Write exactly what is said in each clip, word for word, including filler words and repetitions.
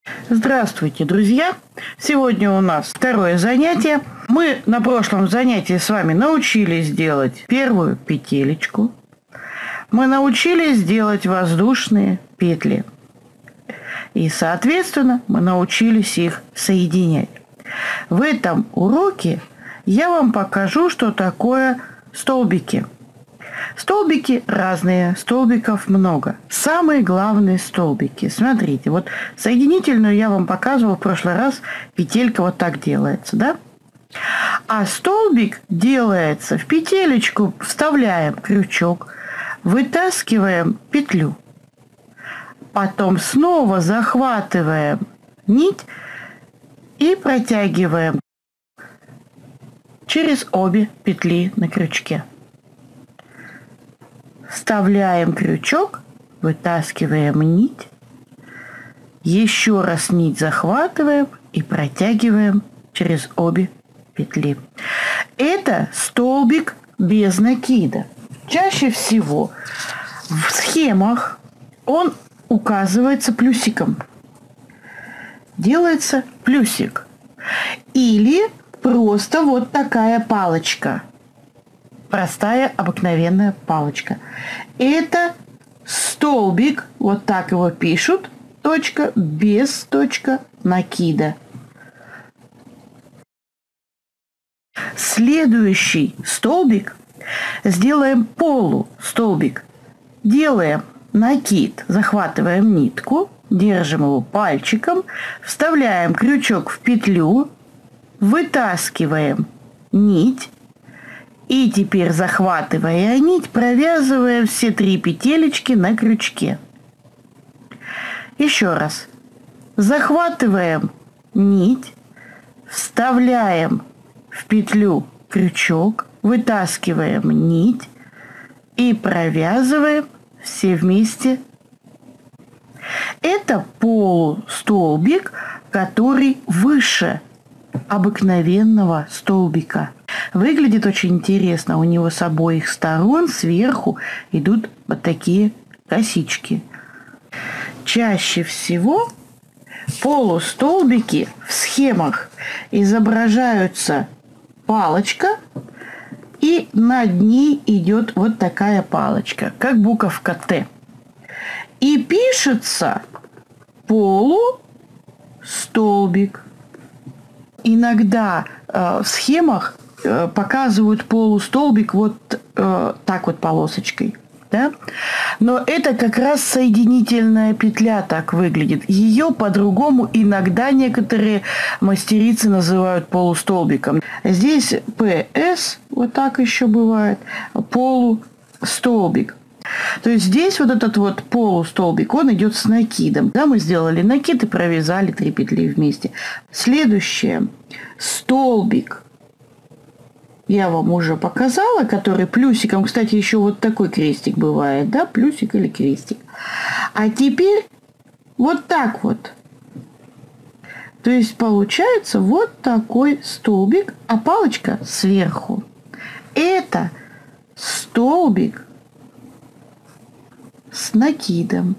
Здравствуйте, друзья! Сегодня у нас второе занятие. Мы на прошлом занятии с вами научились делать первую петелечку. Мы научились делать воздушные петли. И, соответственно, мы научились их соединять. В этом уроке я вам покажу, что такое столбики. Столбики разные, столбиков много. Самые главные столбики. Смотрите, вот соединительную я вам показывала в прошлый раз. Петелька вот так делается, да? А столбик делается в петелечку, вставляем крючок, вытаскиваем петлю. Потом снова захватываем нить и протягиваем через обе петли на крючке. Вставляем крючок, вытаскиваем нить, еще раз нить захватываем и протягиваем через обе петли. Это столбик без накида. Чаще всего в схемах он указывается плюсиком. Делается плюсик. Или просто вот такая палочка. Простая, обыкновенная палочка. Это столбик, вот так его пишут, точка, без точка накида. Следующий столбик сделаем полустолбик. Делаем накид, захватываем нитку, держим его пальчиком, вставляем крючок в петлю, вытаскиваем нить. И теперь, захватывая нить, провязываем все три петелечки на крючке. Еще раз. Захватываем нить, вставляем в петлю крючок, вытаскиваем нить и провязываем все вместе. Это полустолбик, который выше обыкновенного столбика. Выглядит очень интересно. У него с обоих сторон сверху идут вот такие косички. Чаще всего полустолбики в схемах изображаются палочка, и над ней идет вот такая палочка, как буковка Т. И пишется полустолбик. Иногда э, в схемах э, показывают полустолбик вот э, так вот полосочкой. Да? Но это как раз соединительная петля так выглядит. Ее по-другому иногда некоторые мастерицы называют полустолбиком. Здесь ПС, вот так еще бывает, полустолбик. То есть здесь вот этот вот полустолбик, он идет с накидом. Да, мы сделали накид и провязали три петли вместе. Следующее. Столбик. Я вам уже показала, который плюсиком. Кстати, еще вот такой крестик бывает, да, плюсик или крестик. А теперь вот так вот. То есть получается вот такой столбик, а палочка сверху. Это столбик с накидом.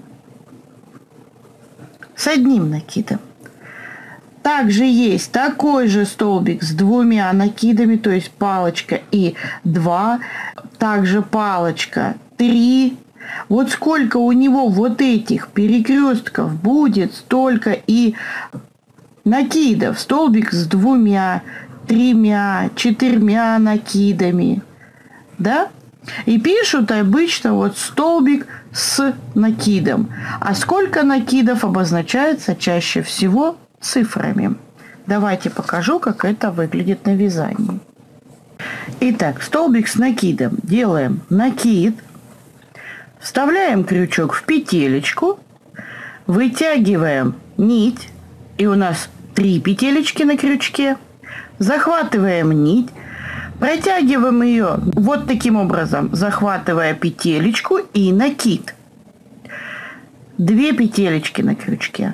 С одним накидом. Также есть такой же столбик с двумя накидами, то есть палочка и два. Также палочка три. Вот сколько у него вот этих перекрестков будет, столько и накидов. Столбик с двумя, тремя, четырьмя накидами. Да? И пишут обычно вот столбик с накидом. А сколько накидов обозначается чаще всего цифрами. Давайте покажу, как это выглядит на вязании. Итак, столбик с накидом. Делаем накид. Вставляем крючок в петелечку. Вытягиваем нить. И у нас три петелечки на крючке. Захватываем нить. Протягиваем ее вот таким образом, захватывая петелечку и накид. Две петелечки на крючке.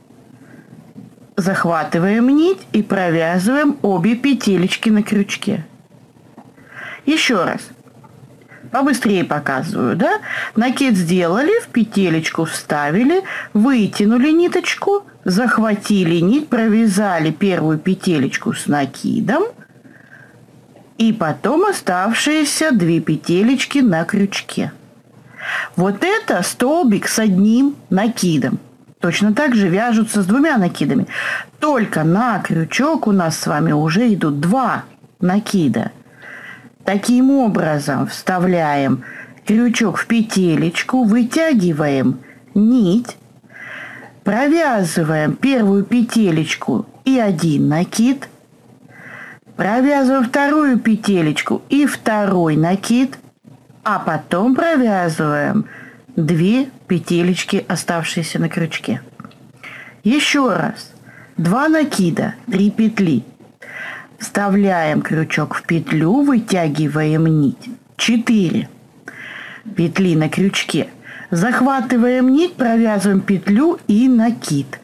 Захватываем нить и провязываем обе петелечки на крючке. Еще раз. Побыстрее показываю, да? Накид сделали, в петелечку вставили, вытянули ниточку, захватили нить, провязали первую петелечку с накидом и потом оставшиеся две петелечки на крючке. Вот это столбик с одним накидом. Точно так же вяжутся с двумя накидами. Только на крючок у нас с вами уже идут два накида. Таким образом вставляем крючок в петелечку, вытягиваем нить, провязываем первую петелечку и один накид, провязываем вторую петелечку и второй накид, а потом провязываем две петелечки, оставшиеся на крючке. Еще раз. Два накида, три петли. Вставляем крючок в петлю, вытягиваем нить. четыре петли на крючке. Захватываем нить, провязываем петлю и накид.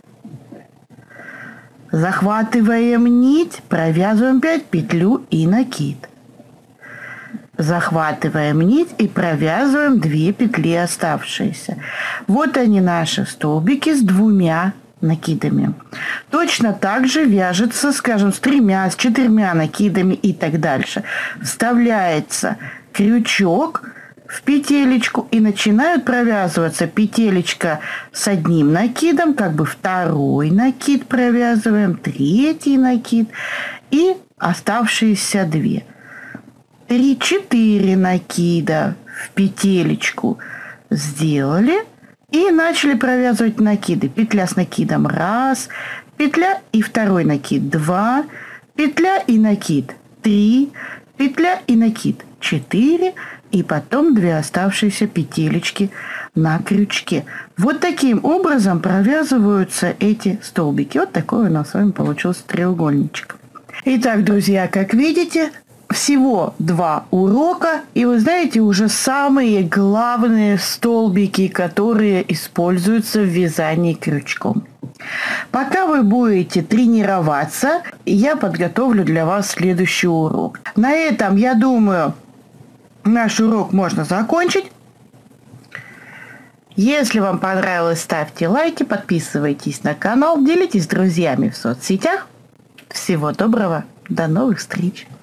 Захватываем нить, провязываем пять петлю и накид. Захватываем нить и провязываем две петли оставшиеся. Вот они, наши столбики с двумя накидами. Точно так же вяжется, скажем, с тремя, с четырьмя накидами и так дальше. Вставляется крючок в петелечку и начинают провязываться петелечка с одним накидом, как бы второй накид провязываем, третий накид и оставшиеся две. три-четыре накида в петелечку сделали и начали провязывать накиды. Петля с накидом раз, петля и второй накид два, петля и накид три, петля и накид четыре, и потом две оставшиеся петелечки на крючке. Вот таким образом провязываются эти столбики. Вот такой у нас с вами получился треугольничек. Итак, друзья, как видите, всего два урока, и вы знаете уже самые главные столбики, которые используются в вязании крючком. Пока вы будете тренироваться, я подготовлю для вас следующий урок. На этом, я думаю, наш урок можно закончить. Если вам понравилось, ставьте лайки, подписывайтесь на канал, делитесь с друзьями в соцсетях. Всего доброго, до новых встреч!